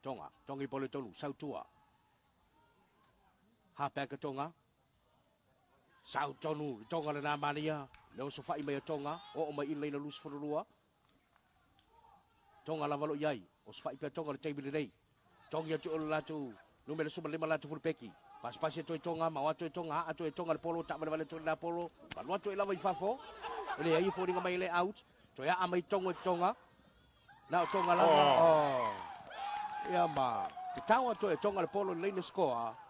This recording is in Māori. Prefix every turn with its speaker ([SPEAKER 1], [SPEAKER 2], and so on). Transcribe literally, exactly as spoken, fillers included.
[SPEAKER 1] tonga tongi pole tonu sau tua ha pe ka tonga sau tonu tonga na mania le so fai mai tonga o mai in leina lus forua tonga la valo yai o so fai pe tonga le table dei tonga tu la tu numero suma lima la tu peki pas pas to tonga ma to tonga a to tonga le polo ta vale to la polo pa lo to la vai fafo le ai fo ringa mai le out to ya mai tonga tonga na tonga la oh ya ma te tawa to tonga le polo leina score